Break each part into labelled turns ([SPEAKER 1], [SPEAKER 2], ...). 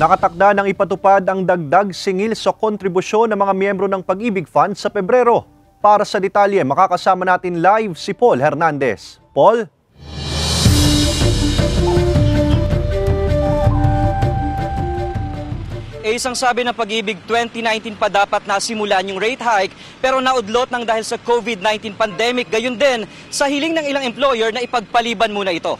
[SPEAKER 1] Nakatakda ng ipatupad ang dagdag singil sa kontribusyon ng mga miyembro ng Pag-ibig Fund sa Pebrero. Para sa detalye, makakasama natin live si Paul Hernandez. Paul?
[SPEAKER 2] Isang sabi ng Pag-ibig, 2019 pa dapat nasimulan yung rate hike pero naudlot ng dahil sa COVID-19 pandemic. Gayon din sa hiling ng ilang employer na ipagpaliban muna ito.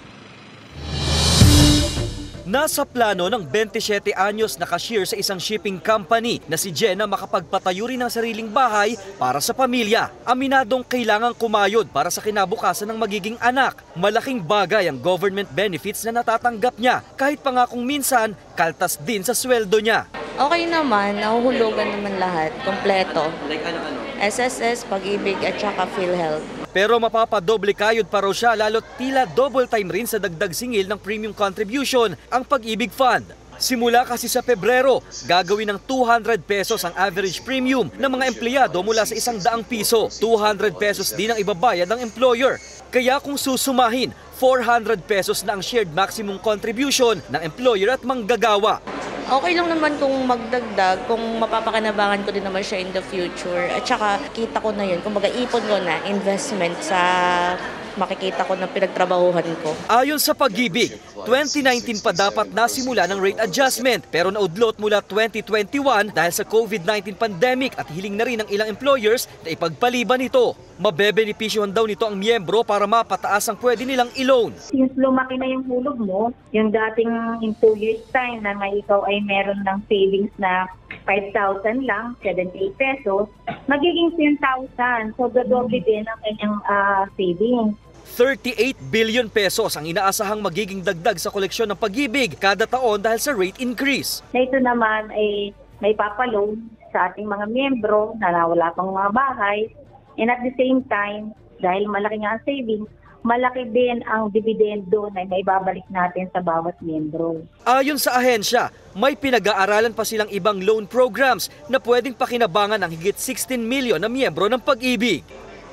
[SPEAKER 2] Nasa plano ng 27 anyos na cashier sa isang shipping company na si Jenna makapagpatayo rin ng sariling bahay para sa pamilya. Aminadong kailangang kumayod para sa kinabukasan ng magiging anak. Malaking bagay ang government benefits na natatanggap niya kahit pa nga kung minsan kaltas din sa sweldo niya.
[SPEAKER 3] Okay naman, nahuhulugan naman lahat, kompleto.
[SPEAKER 2] Like ano-ano?
[SPEAKER 3] SSS, Pag-ibig at saka PhilHealth.
[SPEAKER 2] Pero mapapadoble kayod pa raw siya lalo't tila double time rin sa dagdag singil ng premium contribution ang Pag-ibig Fund. Simula kasi sa Pebrero, gagawin ng 200 pesos ang average premium ng mga empleyado mula sa 100 piso. 200 pesos din ang ibabayad ng employer. Kaya kung susumahin, 400 pesos na ang shared maximum contribution ng employer at manggagawa.
[SPEAKER 3] Okay lang naman kung magdagdag, kung mapapakinabangan ko din naman siya in the future. At saka kita ko na yun, kung mag-aipon ko na investment sa makikita ko ng pinagtrabahuhan ko.
[SPEAKER 2] Ayon sa Pag-ibig, 2019 pa dapat nasimula ng rate adjustment pero naudlot mula 2021 dahil sa COVID-19 pandemic at hiling na rin ng ilang employers na ipagpaliban ito. Mabebenepisyohan daw nito ang miyembro para mapataas ang pwede nilang i-loan.
[SPEAKER 4] Since lumaki na yung hulog mo, yung dating in 2 years time na may ikaw ay meron ng savings na 5,000 lang, 78 pesos, magiging 10,000. So, dodoble din ang kanyang savings.
[SPEAKER 2] 38 billion pesos ang inaasahang magiging dagdag sa koleksyon ng Pag-ibig kada taon dahil sa rate increase.
[SPEAKER 4] Na ito naman ay may papaloan sa ating mga miyembro na wala pang mga bahay. And at the same time, dahil malaki nga ang savings, malaki din ang dividendo na may babalik natin sa bawat miyembro.
[SPEAKER 2] Ayon sa ahensya, may pinag-aaralan pa silang ibang loan programs na pwedeng pakinabangan ng higit 16 million na miyembro ng Pag-ibig.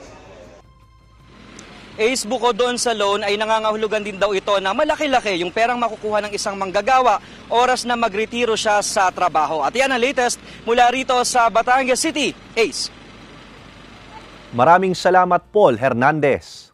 [SPEAKER 2] Ace, bukod doon sa loan ay nangangahulugan din daw ito na malaki-laki yung perang makukuha ng isang manggagawa oras na magretiro siya sa trabaho. At yan ang latest mula rito sa Batangas City. Ace.
[SPEAKER 1] Maraming salamat, Paul Hernandez.